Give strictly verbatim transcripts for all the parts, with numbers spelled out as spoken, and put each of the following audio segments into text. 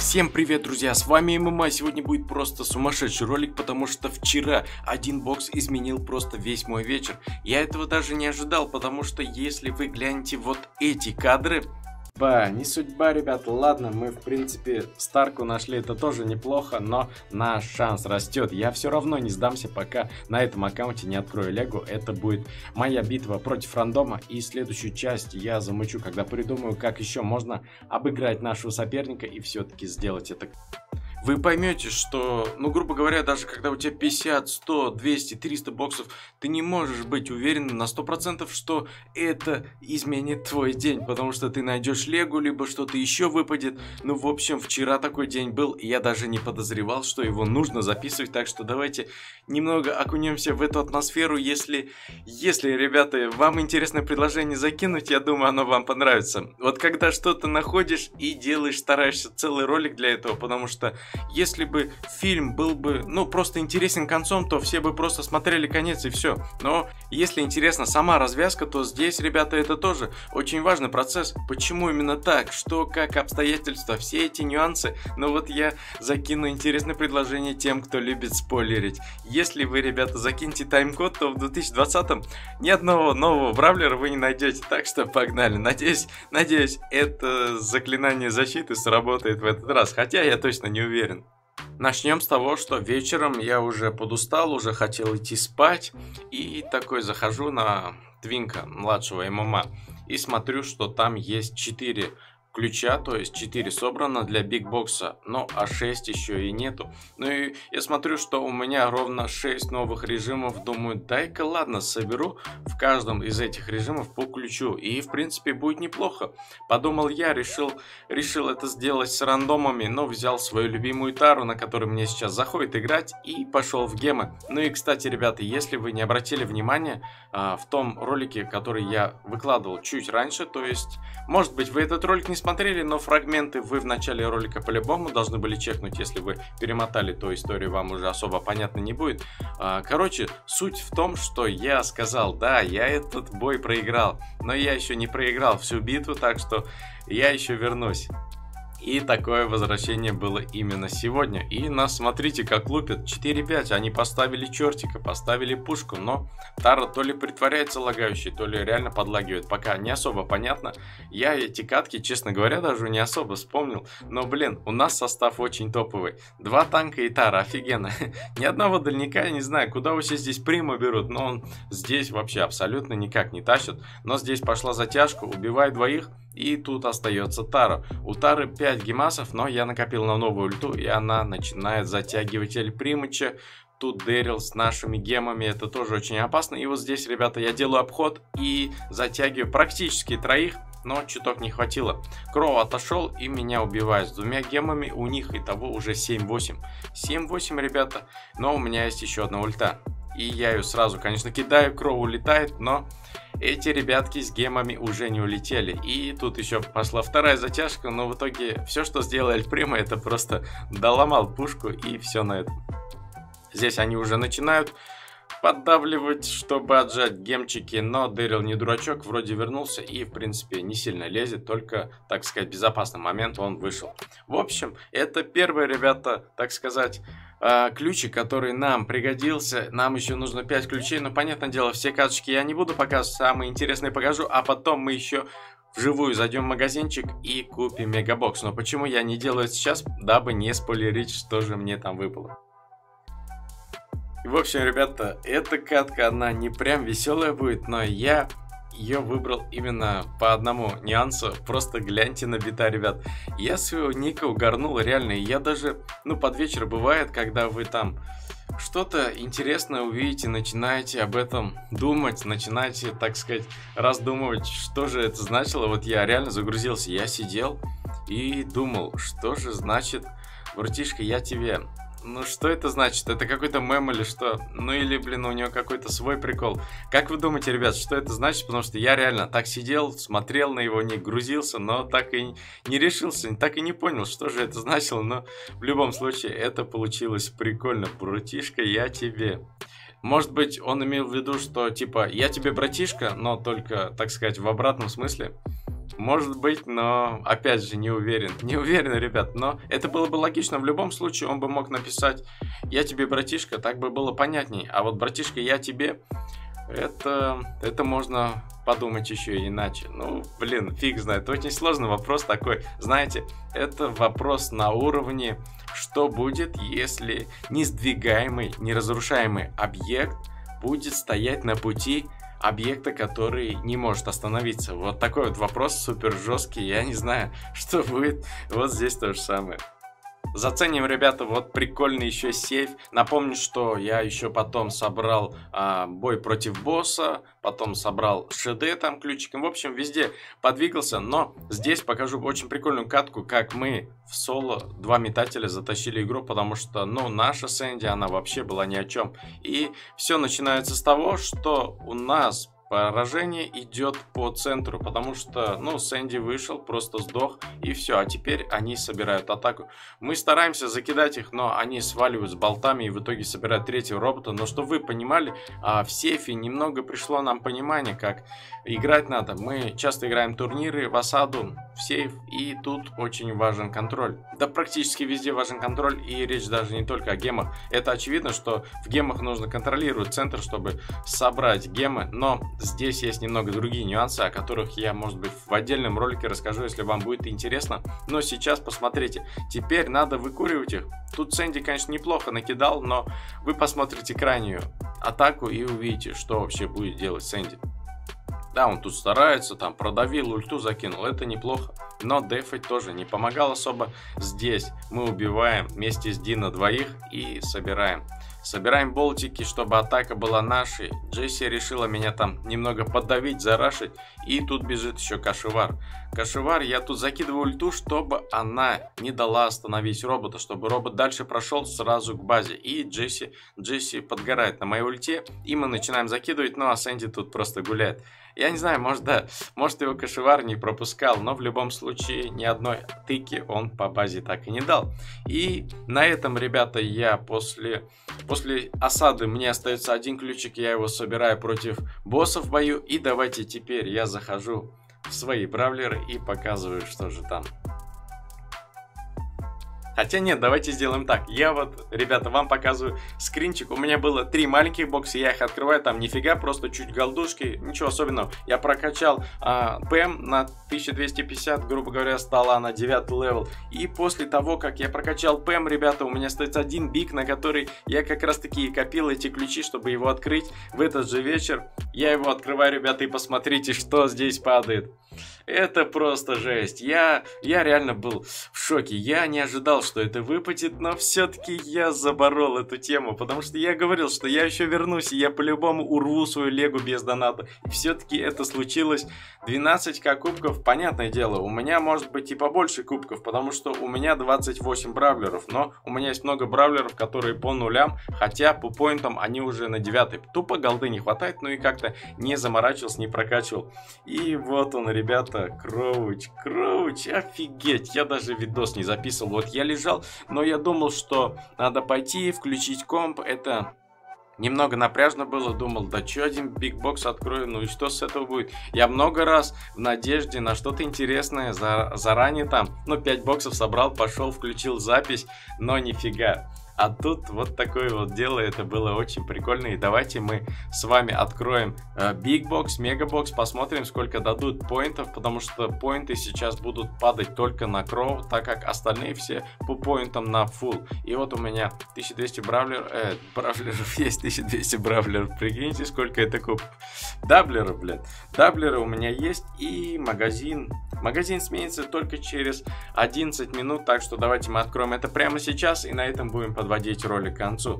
Всем привет, друзья, с вами ММА. Сегодня будет просто сумасшедший ролик, потому что вчера один бокс изменил просто весь мой вечер. Я этого даже не ожидал, потому что если вы глянете вот эти кадры... Ба, не судьба, ребят, ладно, мы в принципе Старку нашли, это тоже неплохо, но наш шанс растет. Я все равно не сдамся, пока на этом аккаунте не открою Лего. Это будет моя битва против рандома, и следующую часть я замучу, когда придумаю, как еще можно обыграть нашего соперника и все-таки сделать это. Вы поймете, что, ну, грубо говоря, даже когда у тебя пятьдесят, сто, двести, триста боксов, ты не можешь быть уверен на сто процентов, что это изменит твой день, потому что ты найдешь Легу, либо что-то еще выпадет. Ну, в общем, вчера такой день был, и я даже не подозревал, что его нужно записывать, так что давайте немного окунемся в эту атмосферу. Если, если, ребята, вам интересное предложение закинуть, я думаю, оно вам понравится. Вот когда что-то находишь и делаешь, стараешься целый ролик для этого, потому что если бы фильм был бы, ну, просто интересен концом, то все бы просто смотрели конец и все. Но если интересна сама развязка, то здесь, ребята, это тоже очень важный процесс. Почему именно так? Что, как, обстоятельства, все эти нюансы. Но вот я закину интересное предложение тем, кто любит спойлерить. Если вы, ребята, закиньте тайм-код, то в две тысячи двадцатом ни одного нового бравлера вы не найдете. Так что погнали. Надеюсь, надеюсь, это заклинание защиты сработает в этот раз. Хотя я точно не уверен. Начнем с того, что вечером я уже подустал, уже хотел идти спать. И такой захожу на Твинка, младшего ММА, и смотрю, что там есть четыре ключа, то есть четыре собрано для бигбокса, но а шесть еще и нету. Ну и я смотрю, что у меня ровно шесть новых режимов, думаю, дай-ка ладно, соберу в каждом из этих режимов по ключу, и в принципе будет неплохо. Подумал я, решил, решил это сделать с рандомами, но взял свою любимую тару, на которой мне сейчас заходит играть, и пошел в гемы. Ну и кстати, ребята, если вы не обратили внимания, в том ролике, который я выкладывал чуть раньше, то есть, может быть, вы этот ролик не смотрели, смотрели, но фрагменты вы в начале ролика по-любому должны были чекнуть. Если вы перемотали, то историю вам уже особо понятно не будет. Короче, суть в том, что я сказал, да, я этот бой проиграл, но я еще не проиграл всю битву, так что я еще вернусь. И такое возвращение было именно сегодня. И нас, смотрите, как лупят. четыре пять. Они поставили чертика, поставили пушку. Но Тара то ли притворяется лагающей, то ли реально подлагивает. Пока не особо понятно. Я эти катки, честно говоря, даже не особо вспомнил. Но, блин, у нас состав очень топовый. Два танка и Тара, офигенно. Ни одного дальника, я не знаю, куда вообще здесь Прима берут. Но он здесь вообще абсолютно никак не тащит. Но здесь пошла затяжка, убивает двоих. И тут остается Тара. У Тары пять гемасов, но я накопил на новую ульту, и она начинает затягивать Эль Примыча. Тут Дэрил с нашими гемами, это тоже очень опасно. И вот здесь, ребята, я делаю обход и затягиваю практически троих, но чуток не хватило. Кроу отошел и меня убивает с двумя гемами, у них итого уже семь восемь. семь восемь, ребята, но у меня есть еще одна ульта. И я ее сразу, конечно, кидаю, Кроу улетает, но эти ребятки с гемами уже не улетели. И тут еще пошла вторая затяжка, но в итоге все, что сделал Эль Прима, это просто доломал пушку и все на этом. Здесь они уже начинают поддавливать, чтобы отжать гемчики, но Дэрил не дурачок, вроде вернулся и, в принципе, не сильно лезет, только, так сказать, в безопасный момент он вышел. В общем, это первый, ребята, так сказать, ключик, который нам пригодился. Нам еще нужно пять ключей, но, понятное дело, все карточки я не буду показывать, самые интересные покажу, а потом мы еще вживую зайдем в магазинчик и купим мегабокс. Но почему я не делаю это сейчас, дабы не спойлерить, что же мне там выпало. В общем, ребята, эта катка, она не прям веселая будет, но я ее выбрал именно по одному нюансу. Просто гляньте на бита, ребят. Я своего ника угорнул реально, и я даже, ну, под вечер бывает, когда вы там что-то интересное увидите, начинаете об этом думать, начинаете, так сказать, раздумывать, что же это значило. Вот я реально загрузился, я сидел и думал, что же значит, братишка, я тебе... Ну, что это значит? Это какой-то мем или что? Ну, или, блин, у него какой-то свой прикол. Как вы думаете, ребят, что это значит? Потому что я реально так сидел, смотрел на его ник, грузился, но так и не решился, так и не понял, что же это значило. Но в любом случае, это получилось прикольно. Братишка, я тебе... Может быть, он имел в виду, что, типа, я тебе братишка, но только, так сказать, в обратном смысле. Может быть, но опять же не уверен. Не уверен, ребят, но это было бы логично. В любом случае он бы мог написать: я тебе, братишка, так бы было понятней. А вот, братишка, я тебе... Это, это можно подумать еще и иначе. Ну, блин, фиг знает. Очень сложный вопрос такой. Знаете, это вопрос на уровне, что будет, если несдвигаемый, неразрушаемый объект будет стоять на пути объекта, который не может остановиться. Вот такой вот вопрос супер жесткий. Я не знаю, что будет. Вот здесь то же самое. Заценим, ребята, вот прикольный еще сейф. Напомню, что я еще потом собрал а, бой против босса, потом собрал ШД там ключиком. В общем, везде подвигался, но здесь покажу очень прикольную катку, как мы в соло два метателя затащили игру, потому что, ну, наша Сэнди, она вообще была ни о чем. И все начинается с того, что у нас поражение идет по центру, потому что, ну, Сэнди вышел, просто сдох, и все. А теперь они собирают атаку. Мы стараемся закидать их, но они сваливают с болтами и в итоге собирают третьего робота. Но чтобы вы понимали, а в сейфе немного пришло нам понимание, как играть надо. Мы часто играем турниры в осаду, в сейф, и тут очень важен контроль. Да практически везде важен контроль, и речь даже не только о гемах. Это очевидно, что в гемах нужно контролировать центр, чтобы собрать гемы, но здесь есть немного другие нюансы, о которых я, может быть, в отдельном ролике расскажу, если вам будет интересно. Но сейчас посмотрите. Теперь надо выкуривать их. Тут Сэнди, конечно, неплохо накидал, но вы посмотрите крайнюю атаку и увидите, что вообще будет делать Сэнди. Да, он тут старается, там продавил, ульту закинул, это неплохо. Но дефать тоже не помогал особо. Здесь мы убиваем вместе с Дино двоих и собираем. Собираем болтики, чтобы атака была нашей. Джесси решила меня там немного поддавить, зарашить. И тут бежит еще Кашевар. Кашевар, я тут закидываю ульту, чтобы она не дала остановить робота. Чтобы робот дальше прошел сразу к базе. И Джесси, Джесси подгорает на моей ульте. И мы начинаем закидывать, ну а Сэнди тут просто гуляет. Я не знаю, может, да, может его Кашевар не пропускал, но в любом случае ни одной тыки он по базе так и не дал. И на этом, ребята, я после, после осады, мне остается один ключик, я его собираю против босса в бою. И давайте теперь я захожу в свои бравлеры и показываю, что же там. Хотя нет, давайте сделаем так. Я вот, ребята, вам показываю скринчик. У меня было три маленьких бокса, я их открываю, там нифига, просто чуть голдушки, ничего особенного. Я прокачал а, ПМ на тысячу двести пятьдесят, грубо говоря, стала на девятый левел. И после того, как я прокачал ПМ, ребята, у меня остается один бик, на который я как раз таки и копил эти ключи, чтобы его открыть в этот же вечер. Я его открываю, ребята, и посмотрите, что здесь падает. Это просто жесть. Я, я реально был в шоке. Я не ожидал, что это выпадет, но все-таки я заборол эту тему, потому что я говорил, что я еще вернусь, и я по-любому урву свою легу без доната. И все-таки это случилось. двенадцать ка кубков, понятное дело, у меня может быть и побольше кубков, потому что у меня двадцать восемь бравлеров, но у меня есть много бравлеров, которые по нулям, хотя по поинтам они уже на девятой. Тупо голды не хватает, ну и как-то не заморачивался, не прокачивал. И вот он, ребята. Кроуч, Кроуч, офигеть, я даже видос не записывал, вот я лежал, но я думал, что надо пойти, включить комп, это немного напряжно было, думал, да что один бигбокс открою, ну и что с этого будет, я много раз в надежде на что-то интересное, за, заранее там, ну пять боксов собрал, пошел, включил запись, но нифига. А тут вот такое вот дело, это было очень прикольно. И давайте мы с вами откроем Big Box, Mega Box, посмотрим, сколько дадут поинтов, потому что поинты сейчас будут падать только на Кроу, так как остальные все по поинтам на full. И вот у меня тысяча двести бравлер, э, бравлеров есть, тысяча двести бравлеров, прикиньте, сколько это кубков. Даблеры, блядь, даблеры у меня есть, и магазин. Магазин сменится только через одиннадцать минут, так что давайте мы откроем это прямо сейчас, и на этом будем подводить ролик к концу.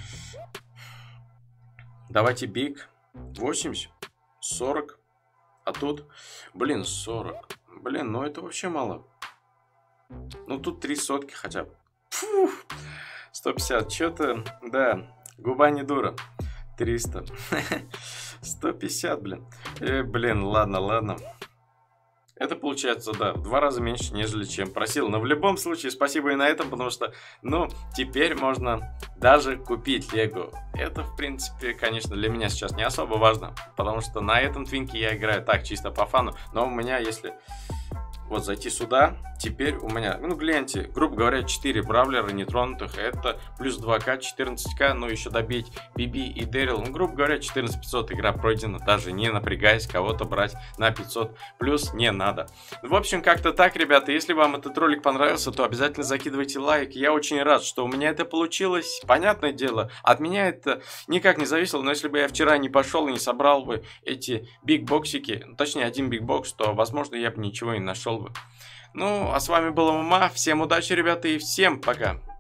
Давайте биг восемьдесят, сорок, а тут, блин, сорок. Блин, ну это вообще мало. Ну тут три сотки хотя бы. Фу, сто пятьдесят, что-то, да, губа не дура. триста, сто пятьдесят, блин. Э, блин, ладно, ладно. Это получается, да, в два раза меньше, нежели чем просил. Но в любом случае, спасибо и на этом, потому что, ну, теперь можно даже купить Лего. Это, в принципе, конечно, для меня сейчас не особо важно, потому что на этом твинке я играю так, чисто по фану. Но у меня, если вот зайти сюда, теперь у меня, ну, гляньте, грубо говоря, четыре бравлера нетронутых, это плюс два ка, четырнадцать ка, ну, еще добить Биби и Дэрил, ну, грубо говоря, четырнадцать пятьсот игра пройдена, даже не напрягаясь кого-то брать на пятьсот плюс не надо. В общем, как-то так, ребята, если вам этот ролик понравился, то обязательно закидывайте лайк, я очень рад, что у меня это получилось, понятное дело, от меня это никак не зависело, но если бы я вчера не пошел и не собрал бы эти бигбоксики, точнее, один бигбокс, то, возможно, я бы ничего не нашел бы. Ну, а с вами был ММА, всем удачи, ребята, и всем пока!